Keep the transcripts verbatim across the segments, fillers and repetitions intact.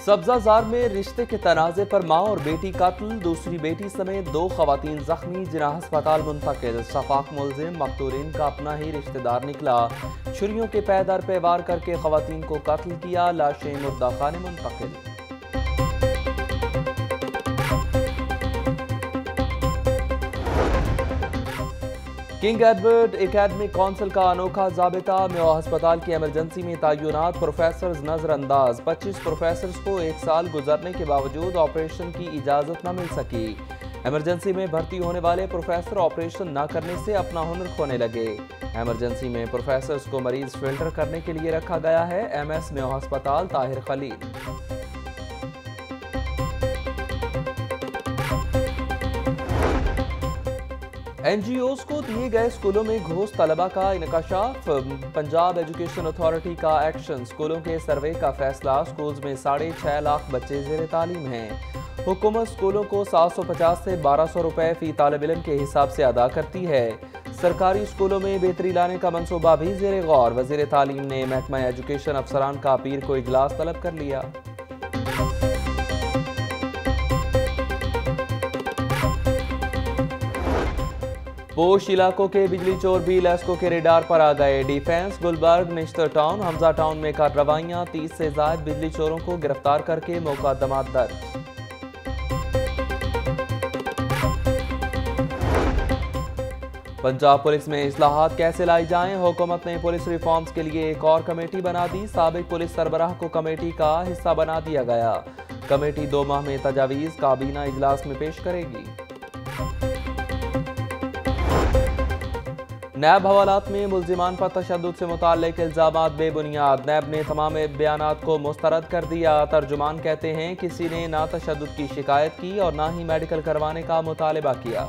सब्जाजार में रिश्ते के तनाज़े पर माँ और बेटी कत्ल, दूसरी बेटी समेत दो खवातीन जख्मी, जिना अस्पताल मुंतकिल। शफाक मुलजिम मकतूलिन का अपना ही रिश्तेदार निकला, छुरियों के पैदर पे वार करके खवातीन को कत्ल किया, लाशें मुर्दा खाने मुंतकिल। किंग एडवर्ड एकेडमिक काउंसिल का अनोखा जाबिता, मेयो अस्पताल की इमरजेंसी में तयनात प्रोफेसर नजरअंदाज। पच्चीस प्रोफेसर्स को एक साल गुजरने के बावजूद ऑपरेशन की इजाजत न मिल सकी। इमरजेंसी में भर्ती होने वाले प्रोफेसर ऑपरेशन न करने से अपना हुनर खोने लगे। इमरजेंसी में प्रोफेसर्स को मरीज फिल्टर करने के लिए रखा गया है। एम एस मेयो अस्पताल Tahir Khalil. N G Os को दिए गए स्कूलों में घूस तलबा का इंकशाफ, पंजाब एजुकेशन अथॉरिटी का एक्शन। स्कूलों के सर्वे का फैसला, स्कूल्स में साढ़े छः लाख बच्चे ज़ेर तालीम हैं। हुकूमत स्कूलों को सात सौ पचास से बारह सौ रुपये फी तालिब इल्म के हिसाब से अदा करती है। सरकारी स्कूलों में बेहतरी लाने का मनसूबा भी ज़ेर गौर। वज़ीर तालीम ने महकमा एजुकेशन अफसरान का पीर को इजलास तलब कर लिया। पोश इलाकों के बिजली चोर भी लेस्को के रेडार पर आ गए। Defence, Gulberg, Nishtar town, Hamza town में कार्रवाइयां, तीस से ज्यादा बिजली चोरों को गिरफ्तार करके मुकदमात दर्ज। पंजाब पुलिस में इस्लाहात कैसे लाई जाएं, हुकूमत ने पुलिस रिफॉर्म्स के लिए एक और कमेटी बना दी। साबिक पुलिस सरबराह को कमेटी का हिस्सा बना दिया गया। कमेटी दो माह में तजावीज काबीना इजलास में पेश करेगी। नैब हवालात में मुल्जिमान पर तशद्दुद से मुताल्लिक इल्जामात बेबुनियाद। नैब ने तमाम बयानात को मुस्तरद कर दिया। तर्जुमान कहते हैं किसी ने ना तशद्दुद की शिकायत की और ना ही मेडिकल करवाने का मुतालबा किया।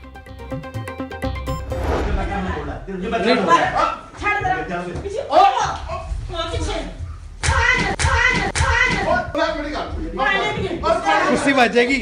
कुर्सी बजेगी।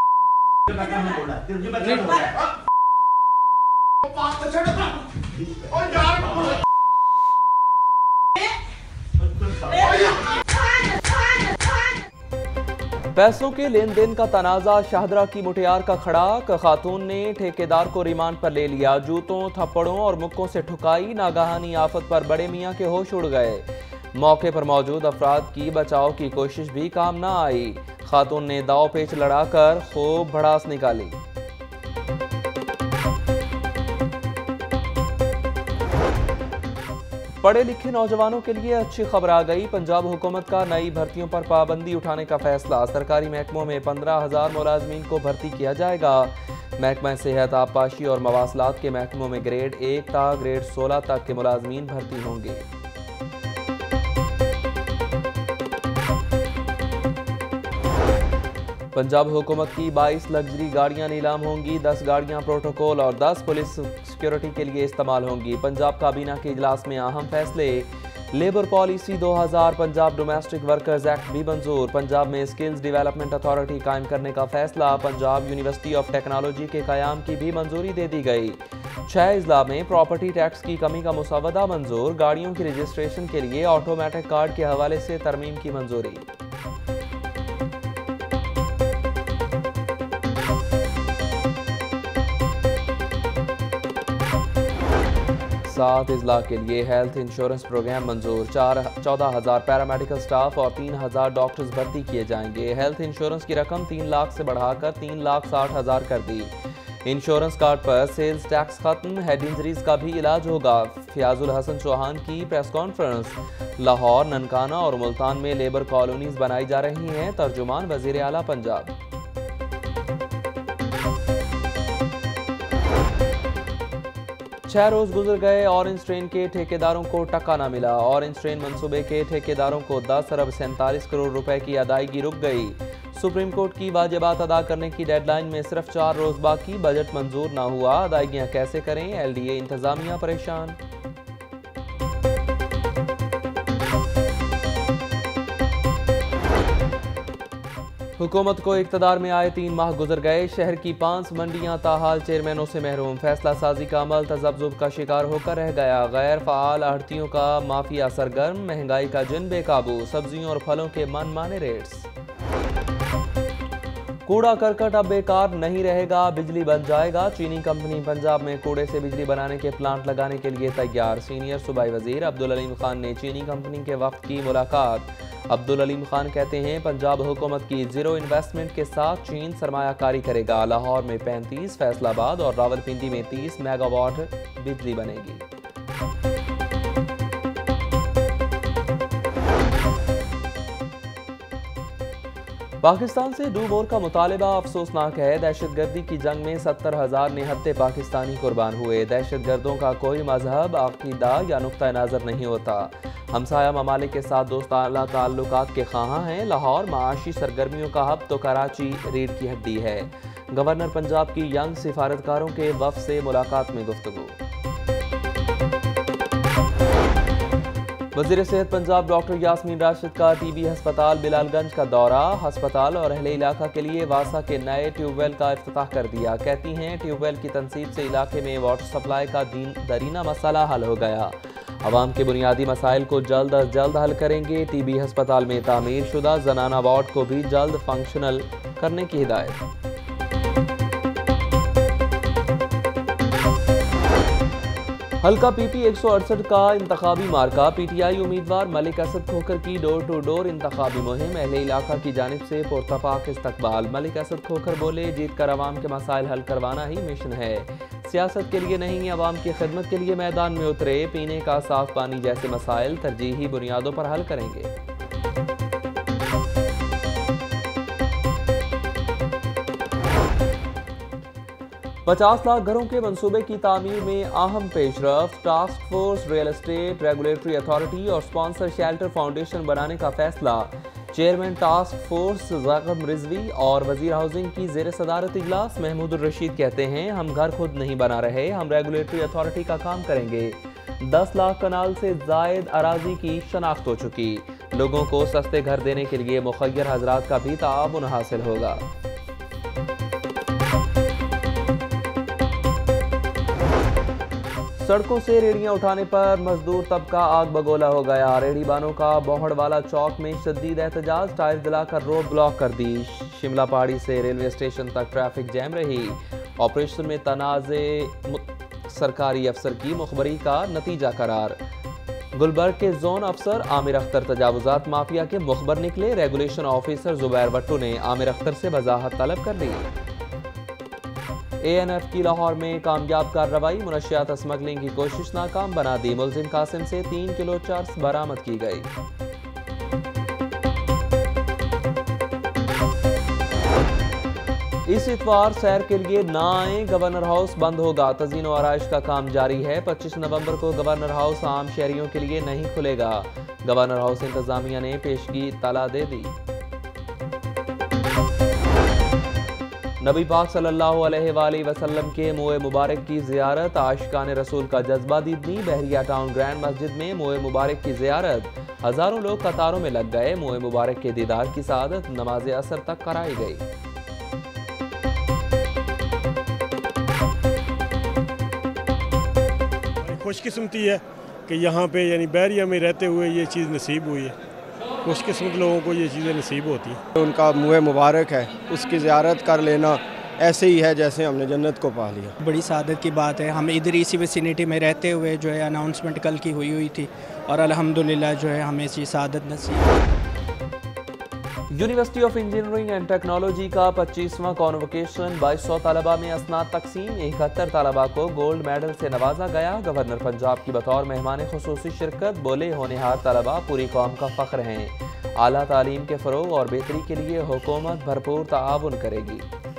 पैसों के लेन देन का तनाजा, शाहदरा की मुटियार का खड़ा। खातून ने ठेकेदार को रिमांड पर ले लिया, जूतों, थप्पड़ों और मुक्कों से ठुकाई। नागहानी आफत पर बड़े मियाँ के होश उड़ गए। मौके पर मौजूद अफराद की बचाव की कोशिश भी काम न आई। खातून ने दाव पेच लड़ाकर खूब भड़ास निकाली। पढ़े लिखे नौजवानों के लिए अच्छी खबर आ गई। पंजाब हुकूमत का नई भर्तियों पर पाबंदी उठाने का फैसला। सरकारी महकमों में पंद्रह हजार मुलाजमीन को भर्ती किया जाएगा। महकमा सेहत, आबपाशी और मवासलात के महकमों में ग्रेड एक ता ग्रेड सोलह तक के मुलाजमीन भर्ती होंगे। पंजाब हुकूमत की बाईस लग्जरी गाड़ियां नीलाम होंगी। दस गाड़ियां प्रोटोकॉल और दस पुलिस सिक्योरिटी के लिए इस्तेमाल होंगी। पंजाब काबीना के इजलास में अहम फैसले। लेबर पॉलिसी दो हज़ार, पंजाब डोमेस्टिक वर्कर्स एक्ट भी मंजूर। पंजाब में स्किल्स डेवलपमेंट अथॉरिटी कायम करने का फैसला। पंजाब यूनिवर्सिटी ऑफ टेक्नोलॉजी के कयाम की भी मंजूरी दे दी गई। छह अजला में प्रॉपर्टी टैक्स की कमी का मुसवदा मंजूर। गाड़ियों की रजिस्ट्रेशन के लिए ऑटोमेटिक कार्ड के हवाले से तरमीम की मंजूरी। सात इजला के लिए हेल्थ इंश्योरेंस प्रोग्राम मंजूर। चार चौदह हजार पैरामेडिकल स्टाफ और तीन हजार डॉक्टर्स भर्ती किए जाएंगे। हेल्थ इंश्योरेंस की रकम तीन लाख से बढ़ाकर तीन लाख साठ हजार कर दी। इंश्योरेंस कार्ड पर सेल्स टैक्स खत्म। हेड इंजरीज का भी इलाज होगा। फयाजुल हसन चौहान की प्रेस कॉन्फ्रेंस। लाहौर, ननकाना और मुल्तान में लेबर कॉलोनीज बनाई जा रही हैं। तर्जुमान वजीर आला पंजाब। छह रोज गुजर गए, ऑरेंज ट्रेन के ठेकेदारों को टका न मिला। ऑरेंज ट्रेन मंसूबे के ठेकेदारों को दस अरब सैंतालीस करोड़ रुपए की अदायगी रुक गई। सुप्रीम कोर्ट की वाजिबात अदा करने की डेडलाइन में सिर्फ चार रोज बाकी। बजट मंजूर न हुआ, अदायगियां कैसे करें? एल डी ए इंतजामिया परेशान। हुकूमत को इक़्तिदार में आए तीन माह गुजर गए। शहर की पांच मंडियां ताहाल चेयरमैनों से महरूम। फैसला साजी का अमल तज़ब्ज़ुब का शिकार होकर रह गया। गैर फ़ाल आढ़तियों का माफिया सरगर्म। महंगाई का जिन बेकाबू। सब्जियों और फलों के मन माने रेट्स। कूड़ा करकट अब बेकार नहीं रहेगा, बिजली बन जाएगा। चीनी कंपनी पंजाब में कूड़े से बिजली बनाने के प्लांट लगाने के लिए तैयार। सीनियर सूबाई वजीर अब्दुल अलीम खान ने चीनी कंपनी के वक्त की मुलाकात। अब्दुल अलीम खान कहते हैं पंजाब हुकूमत की जीरो इन्वेस्टमेंट के साथ चीन सरमायाकारी करेगा। लाहौर में पैंतीस, फैसलाबाद और रावलपिंडी में तीस मेगावाट बिजली बनेगी। पाकिस्तान से डू वॉर का मुतालबा अफसोसनाक है। दहशतगर्दी की जंग में सत्तर हजार निहत्ते पाकिस्तानी कुर्बान हुए। दहशतगर्दों का कोई मजहब, अकीदा या नुक्ता नज़र नहीं होता। हमसाया ममालिक के साथ दोस्ताना ताल्लुकात के ख़्वाहां हैं। लाहौर माशी सरगर्मियों का हब तो कराची रीढ़ की हड्डी है। गवर्नर पंजाब की यंग सिफारतकारों के वफ़द से मुलाकात में गुफ्तगू। वज़ीर सेहत पंजाब डॉक्टर यास्मीन राशिद का टीबी हस्पताल बिलालगंज का दौरा। हस्पताल और अहले इलाका के लिए वासा के नए ट्यूबवेल का इफ्तिताह कर दिया। कहती हैं ट्यूबवेल की तनसीब से इलाके में वाटर सप्लाई का दरीना मसला हल हो गया। अवाम के बुनियादी मसाइल को जल्द अज जल्द हल करेंगे। टीबी हस्पताल में तामीर शुदा जनाना वार्ड को भी जल्द फंक्शनल करने की हिदायत। हल्का पीपी एक सौ अड़सठ का इंतखाबी मार्का। पीटीआई उम्मीदवार मलिक असद खोखर की डोर टू डोर इंतखाबी मुहिम। अहले इलाका की जानिब से पुरतपाक इस्तकबाल। मलिक असद खोखर बोले जीत कर अवाम के मसाइल हल करवाना ही मिशन है। सियासत के लिए नहीं, अवाम की खिदमत के लिए मैदान में उतरे। पीने का साफ पानी जैसे मसाइल तरजीही बुनियादों पर हल करेंगे। पचास लाख घरों के मंसूबे की तामीर में अहम पेशरफ। Task force, real estate regulatory authority और स्पॉन्सर शेल्टर फाउंडेशन बनाने का फैसला। चेयरमैन टास्क फोर्स ज़ाकम रिजवी और वजीर हाउसिंग की जेर सदारत इजलास। महमूद रशीद कहते हैं हम घर खुद नहीं बना रहे, हम रेगुलेटरी अथॉरिटी का काम करेंगे। दस लाख कनाल से जायद अराजी की शनाख्त हो चुकी। लोगों को सस्ते घर देने के लिए मुखय्यर हजरात का भी ताउन हासिल होगा। सड़कों से रेहड़ियां उठाने पर मजदूर तबका आग बगोला हो गया। रेहड़ी बानों का बोहड़ वाला चौक में शदीद एहतजाज। टायर जलाकर रोड ब्लॉक कर दी। शिमला पहाड़ी से रेलवे स्टेशन तक ट्रैफिक जैम रही। ऑपरेशन में तनाज़े सरकारी अफसर की मुखबरी का नतीजा करार। गुलबर्ग के जोन अफसर आमिर अख्तर तजावुजात माफिया के मुखबर निकले। रेगुलेशन ऑफिसर जुबैर भट्टू ने आमिर अख्तर से वजाहत तलब कर ली। ए एन एफ की लाहौर में कामयाब कार्रवाई। मुनशियात स्मगलिंग की कोशिश नाकाम बना दी। मुलजिम कासिम से तीन किलो चर्स बरामद की गई। इस इतवार सैर के लिए ना आए, गवर्नर हाउस बंद होगा। तज़ीन व आराइश का काम जारी है। पच्चीस नवंबर को गवर्नर हाउस आम शहरियों के लिए नहीं खुलेगा। गवर्नर हाउस इंतजामिया ने पेशगी तला दे दी। नबी पाक सल्लल्लाहु अलैहि वसल्लम के मुए मुबारक की ज़ियारत। आशिकान रसूल का जज्बा दीदनी। बहरिया टाउन ग्रैंड मस्जिद में मुए मुबारक की ज़ियारत। हज़ारों लोग कतारों में लग गए। मुए मुबारक के दीदार की सआदत नमाज असर तक कराई गई। खुशकिस्मती है कि यहाँ पे यानी बहरिया में रहते हुए ये चीज़ नसीब हुई है। खुशकिस्मत लोगों को ये चीज़ें नसीब होती हैं। उनका मुँह मुबारक है, उसकी ज़ियारत कर लेना ऐसे ही है जैसे हमने जन्नत को पा लिया। बड़ी सादत की बात है। हम इधर इसी विसिनिटी में रहते हुए जो है अनाउंसमेंट कल की हुई हुई थी और अल्हम्दुलिल्लाह जो है हमें इसी सादत नसीब। University of engineering and technology का पच्चीसवां कॉन्वोकेशन। बाईस सौ तलबा में असनाद तकसीम। इकहत्तर तलबा को गोल्ड मेडल से नवाजा गया। गवर्नर पंजाब की बतौर मेहमान खुसूसी शिरकत। बोले होनहार तलबा पूरी कौम का फ़ख्र हैं। आला तालीम के फ़रोग और बेहतरी के लिए हुकूमत भरपूर ताआवुन करेगी।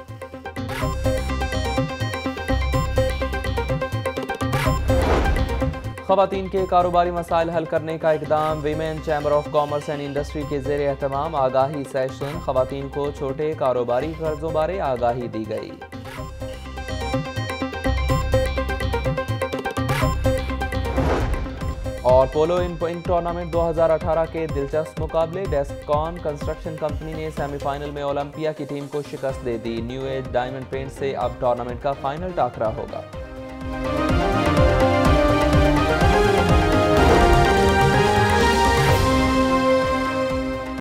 ख़वातीन के कारोबारी मसाइल हल करने का इक़दाम। Women chamber of commerce and industry के ज़ेरे एहतमाम आगाही सेशन। ख़वातीन को छोटे कारोबारी कर्जों बारे आगाही दी गई। और पोलो इन पॉइंट टूर्नामेंट दो हज़ार अठारह के दिलचस्प मुकाबले। डेस्कॉन कंस्ट्रक्शन कंपनी ने सेमीफाइनल में ओलंपिया की टीम को शिकस्त दे दी। न्यू एज डायमंड पेंट से अब टूर्नामेंट का फाइनल टाकरा होगा।